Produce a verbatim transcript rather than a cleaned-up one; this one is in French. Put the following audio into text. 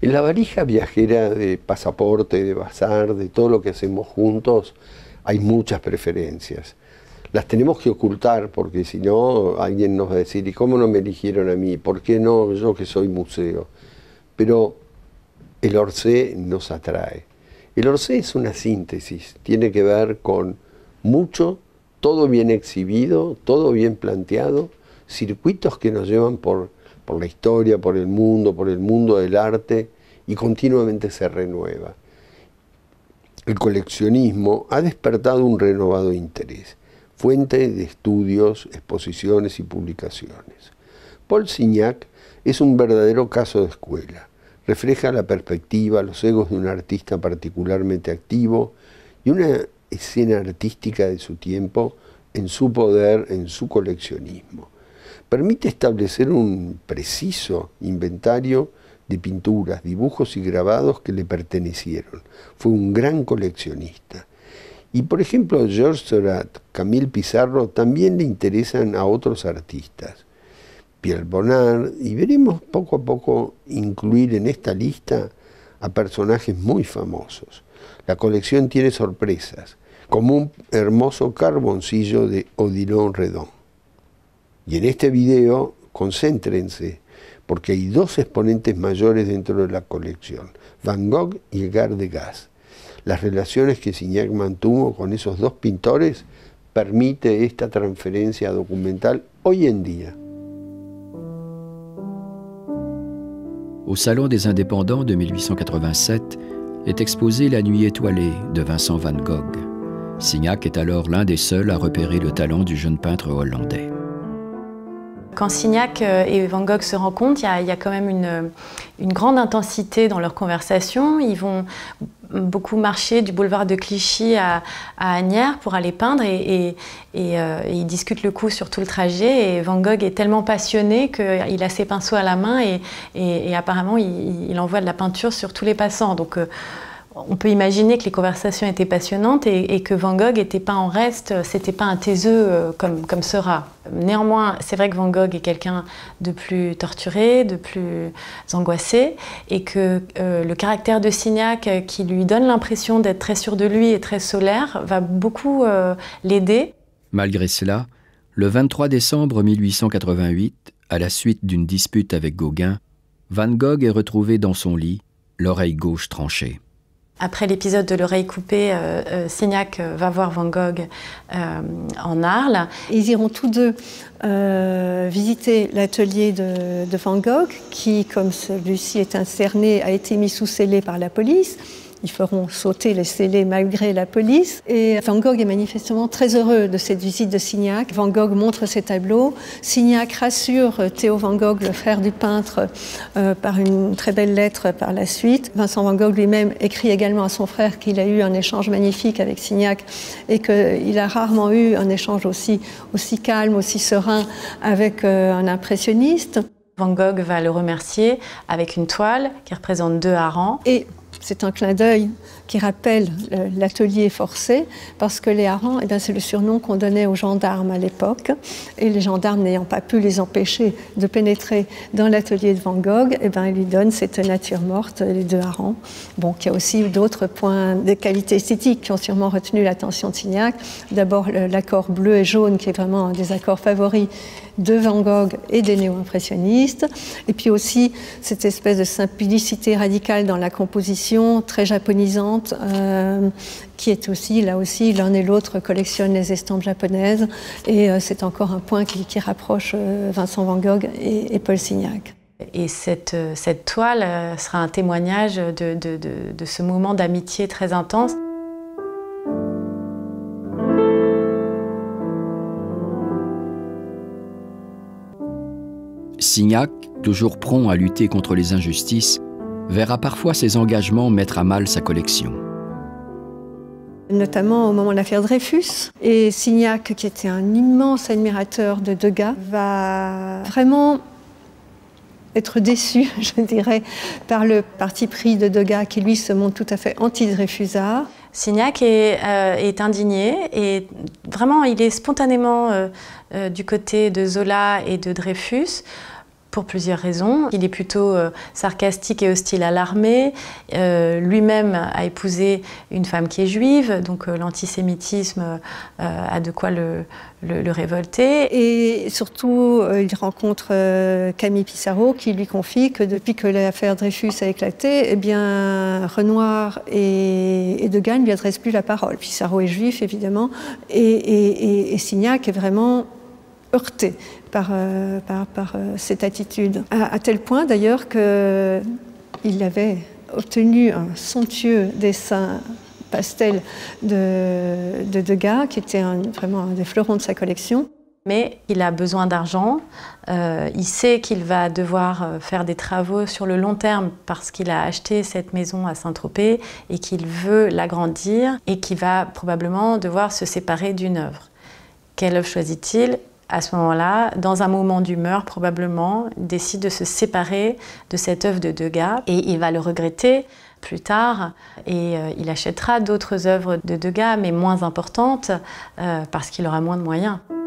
En la valija viajera de pasaporte, de bazar, de todo lo que hacemos juntos, hay muchas preferencias. Las tenemos que ocultar porque si no alguien nos va a decir, ¿y cómo no me eligieron a mí? ¿Por qué no yo que soy museo? Pero el Orsay nos atrae. El Orsay es una síntesis, tiene que ver con mucho, todo bien exhibido, todo bien planteado, circuitos que nos llevan por, por la historia, por el mundo, por el mundo del arte y continuamente se renueva. El coleccionismo ha despertado un renovado interés, fuente de estudios, exposiciones y publicaciones. Paul Signac es un verdadero caso de escuela. Refleja la perspectiva, los egos de un artista particularmente activo y una escena artística de su tiempo en su poder, en su coleccionismo. Permite establecer un preciso inventario de pinturas, dibujos y grabados que le pertenecieron. Fue un gran coleccionista. Y por ejemplo, Georges Seurat, Camille Pissarro también le interesan a otros artistas. Pierre Bonnard, y veremos poco a poco incluir en esta lista a personajes muy famosos. La colección tiene sorpresas, como un hermoso carboncillo de Odilon Redon. Y en este video, concéntrense, porque hay dos exponentes mayores dentro de la colección, Van Gogh y Edgar Degas. Las relaciones que Signac mantuvo con esos dos pintores permite esta transferencia documental hoy en día. Au Salon des Indépendants de mille huit cent quatre-vingt-sept est exposée La Nuit étoilée de Vincent van Gogh. Signac est alors l'un des seuls à repérer le talent du jeune peintre hollandais. Quand Signac et Van Gogh se rencontrent, il y a, il y a quand même une, une grande intensité dans leur conversation. Ils vont beaucoup marcher du boulevard de Clichy à, à Asnières pour aller peindre et, et, et, euh, et ils discutent le coup sur tout le trajet. Et Van Gogh est tellement passionné qu'il a ses pinceaux à la main et, et, et apparemment il, il envoie de la peinture sur tous les passants. Donc, euh, on peut imaginer que les conversations étaient passionnantes et, et que Van Gogh n'était pas en reste, c'était pas un taiseux comme, comme Seurat. Néanmoins, c'est vrai que Van Gogh est quelqu'un de plus torturé, de plus angoissé et que euh, le caractère de Signac, qui lui donne l'impression d'être très sûr de lui et très solaire, va beaucoup euh, l'aider. Malgré cela, le vingt-trois décembre mille huit cent quatre-vingt-huit, à la suite d'une dispute avec Gauguin, Van Gogh est retrouvé dans son lit, l'oreille gauche tranchée. Après l'épisode de l'oreille coupée, euh, euh, Signac va voir Van Gogh euh, en Arles. Ils iront tous deux euh, visiter l'atelier de, de Van Gogh, qui, comme celui-ci est incerné, a été mis sous scellé par la police. Ils feront sauter les scellés malgré la police. Et Van Gogh est manifestement très heureux de cette visite de Signac. Van Gogh montre ses tableaux. Signac rassure Theo Van Gogh, le frère du peintre, euh, par une très belle lettre par la suite. Vincent Van Gogh lui-même écrit également à son frère qu'il a eu un échange magnifique avec Signac et qu'il a rarement eu un échange aussi, aussi calme, aussi serein avec euh, un impressionniste. Van Gogh va le remercier avec une toile qui représente deux harengs. Et c'est un clin d'œil qui rappelle l'atelier forcé, parce que les harengs, eh bien, c'est le surnom qu'on donnait aux gendarmes à l'époque. Et les gendarmes n'ayant pas pu les empêcher de pénétrer dans l'atelier de Van Gogh, eh bien, ils lui donnent cette nature morte, les deux harengs. Bon, il y a aussi d'autres points de qualité esthétique qui ont sûrement retenu l'attention de Signac. D'abord, l'accord bleu et jaune, qui est vraiment un des accords favoris de Van Gogh et des néo-impressionnistes. Et puis aussi, cette espèce de simplicité radicale dans la composition, très japonisante, euh, qui est aussi, là aussi, l'un et l'autre collectionnent les estampes japonaises. Et euh, c'est encore un point qui, qui rapproche euh, Vincent Van Gogh et, et Paul Signac. Et cette, cette toile sera un témoignage de, de, de, de ce moment d'amitié très intense. Signac, toujours prompt à lutter contre les injustices, verra parfois ses engagements mettre à mal sa collection. Notamment au moment de l'affaire Dreyfus. Et Signac, qui était un immense admirateur de Degas, va vraiment être déçu, je dirais, par le parti pris de Degas, qui lui se montre tout à fait anti-Dreyfusard. Signac est, euh, est indigné et vraiment il est spontanément euh, euh, du côté de Zola et de Dreyfus pour plusieurs raisons. Il est plutôt euh, sarcastique et hostile à l'armée. Euh, Lui-même a épousé une femme qui est juive, donc euh, l'antisémitisme euh, a de quoi le, le, le révolter. Et surtout, euh, il rencontre euh, Camille Pissarro qui lui confie que depuis que l'affaire Dreyfus a éclaté, eh bien, Renoir et, et De Gaulle ne lui adressent plus la parole. Pissarro est juif, évidemment, et, et, et, et Signac est vraiment heurté par, euh, par, par euh, cette attitude. À, à tel point, d'ailleurs, qu'il avait obtenu un somptueux dessin pastel de, de Degas, qui était un, vraiment un des fleurons de sa collection. Mais il a besoin d'argent, euh, il sait qu'il va devoir faire des travaux sur le long terme parce qu'il a acheté cette maison à Saint-Tropez et qu'il veut l'agrandir et qu'il va probablement devoir se séparer d'une œuvre. Quelle œuvre choisit-il ? À ce moment-là, dans un moment d'humeur probablement, il décide de se séparer de cette œuvre de Degas et il va le regretter plus tard et euh, il achètera d'autres œuvres de Degas mais moins importantes euh, parce qu'il aura moins de moyens.